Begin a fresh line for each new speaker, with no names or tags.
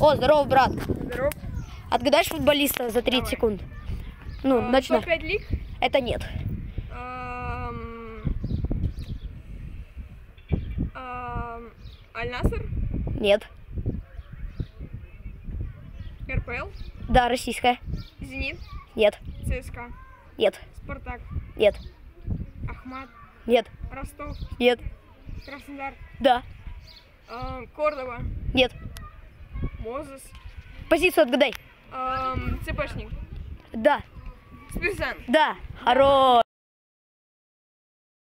О, здорово, брат.
Здоров.
Отгадаешь футболиста за 30 секунд? Ну, начну.
Топ-5 лиг?
Это нет.
Аль-Наср?
Нет.
РПЛ?
Да, российская.
Зенит?
Нет.
ЦСКА?
Нет.
Спартак?
Нет.
Ахмат?
Нет.
Ростов?
Нет.
Краснодар?
Да.
Кордова?
Нет.
Мозес?
Позицию отгадай.
ЦПшник?
Да.
Спирсан?
Да. Хорош.